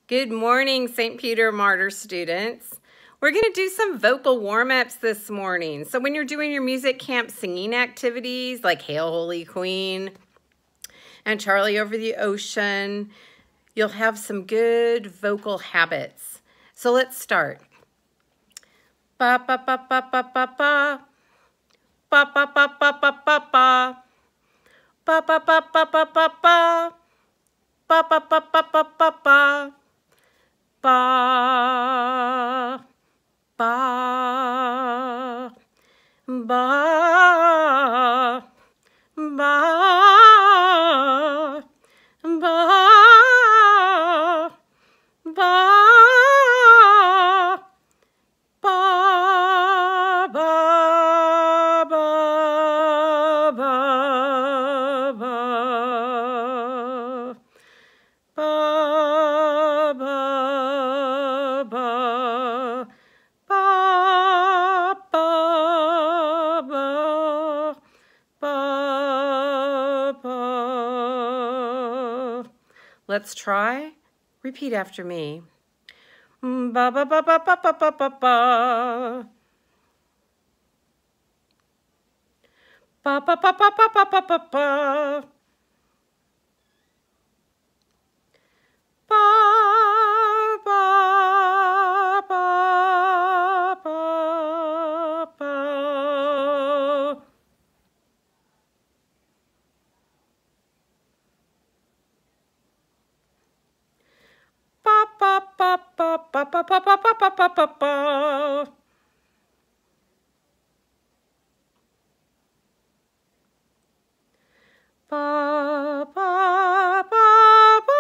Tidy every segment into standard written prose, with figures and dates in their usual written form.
Good morning, St. Peter Martyr students. We're going to do some vocal warm-ups this morning. So when you're doing your music camp singing activities like Hail Holy Queen and Charlie Over the Ocean, you'll have some good vocal habits. So let's start. Ba ba ba ba ba ba ba. Ba ba ba ba ba ba ba. Ba ba ba ba ba ba ba. Ba ba ba ba ba ba ba. Ba, ba, ba, ba, ba, ba, ba, Let's try. Repeat after me. Ba ba ba ba ba ba ba ba ba. Ba ba ba ba ba ba ba ba ba. Ba ba ba ba ba. Ba ba ba ba ba ba ba ba ba ba ba ba. Ba ba ba ba.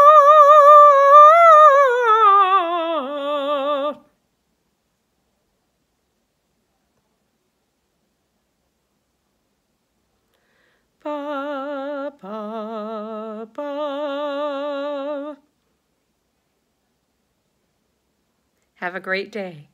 Ba ba ba. Have a great day.